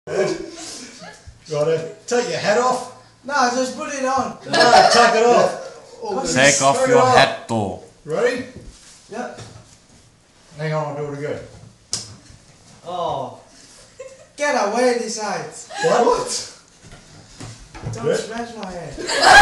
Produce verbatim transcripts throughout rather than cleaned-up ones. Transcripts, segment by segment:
Righto. Take your hat off. No, just put it on. No, take it off. Take off Straight your off. hat though. Ready? Yep. Hang on, I'll do it again. Oh. Get away this side. What? What? Don't Yeah. smash my head.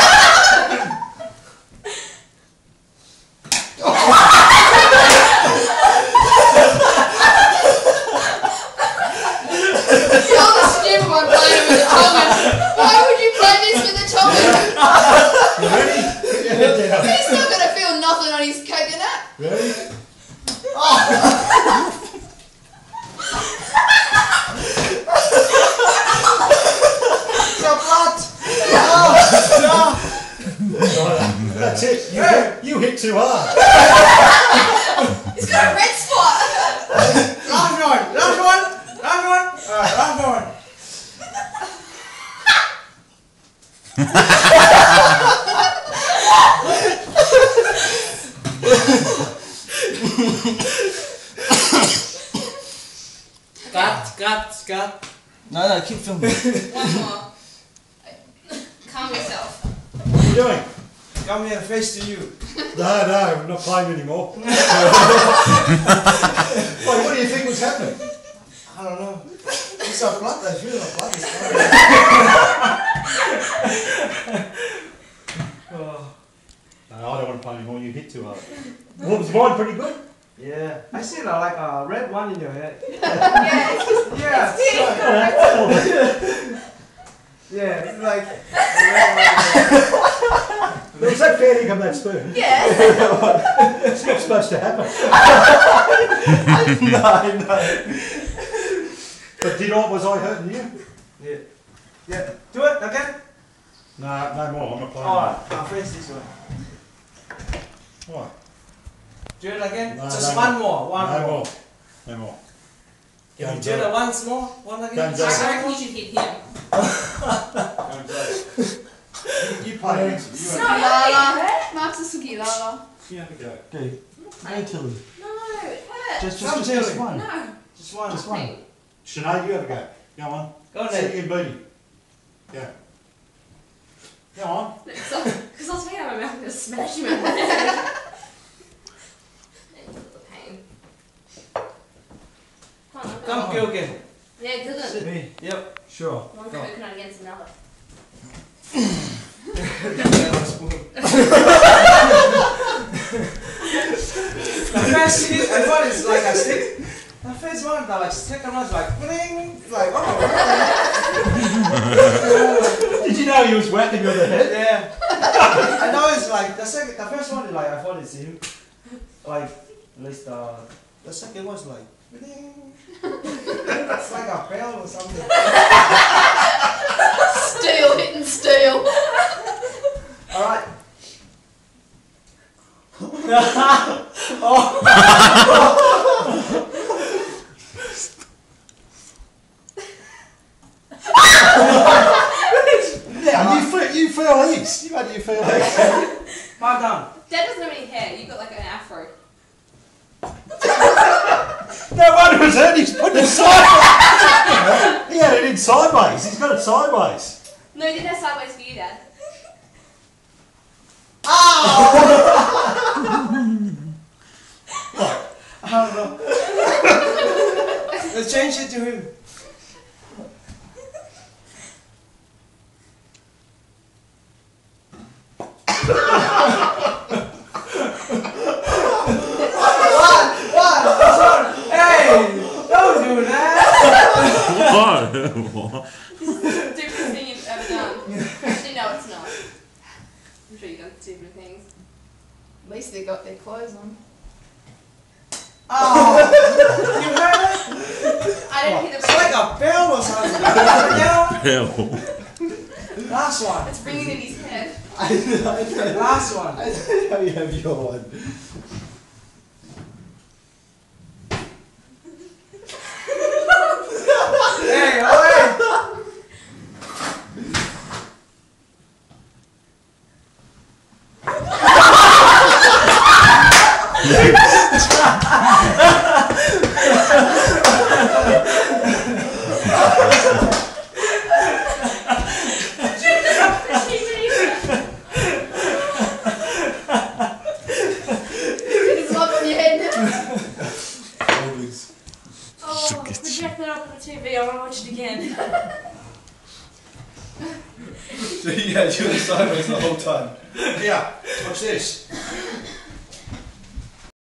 You're the stupid one playing it with the tongue. Why would you play this with the tongue? You ready? Put your head down. He's not going to feel nothing on his coconut. Ready? Your blood. That's it. You hit, you hit too hard. He's got a red spot. Last one. Last one. Last one. Alright, last one. Cut, cut, cut. No, no, keep filming. One more. Calm yourself. What are you doing? Come here, face to you. No, no, I'm not playing anymore. Wait, what do you think was happening? I don't know. It's a blood. I feel a blood is coming. No, I don't want to play anymore. You hit too hard. Well, was mine pretty good? Yeah. I see uh, like a red one in your head. Yeah, it's just, Yeah. it's Yeah, it's like. Was that fair to come that spoon? yeah. It's not supposed to happen. No, no. But did I, was I hurting you? Yeah. Yeah. Do it again. No, no more. I'm not playing. Alright, I'll face this one. Why? Do it again. No, Just no one more. more. One No more. more. No more. Can Don't you do do it. it once more? One again? Don't do Just it. I one reckon more? you should hit him. Don't do it. You play next. You No, have, Lala. Mark's a suki, Lala. you have a go. Okay, go Tilly. No, it hurts. Just, just, Come, just, just Tilly. one. No. Just one. Just one. Sinead, you have a go. Go on. Go See Nate. you can beat him. Go. Go on. Because I was thinking I'm going to smash him in my head. And feel the pain. Come on, Come, on. Gilgan. Yeah, good. Me. Yep. Sure. One coconut against another. The first hit, I thought it's like a stick. The first one, the like second one's like bling, like oh. Did you know he was whacking you on the head? Yeah. I know it's like the second, the first one is like I thought it's him. Like at least the the second one's like bling. It's like a bell or something. Steel hitting steel. All right. Yeah, you feel, you feel these. You had you feel these. Calm down. Dad doesn't have any hair. You've got like an afro. No wonder it was hurt. He's putting it sideways. He had it in sideways. He's got it sideways. No, he didn't have sideways for you, Dad. I don't know. Let's change it to him. What? What? Hey! Don't do that! What? This is the stupidest thing you've ever done. Actually, no, it's not. I'm sure you've done stupid things. At least they got their clothes on. Oh! You heard it? I didn't hear the It's like a bell or something. Yeah. Hell. Last one. It's ringing in his head. I know, I know. Last one. I know how you have your one. Hey, wait! It's up on your head. Always. Oh, project that up on the T V. I want to watch it again. So yeah, you were sideways the whole time. Yeah, watch this.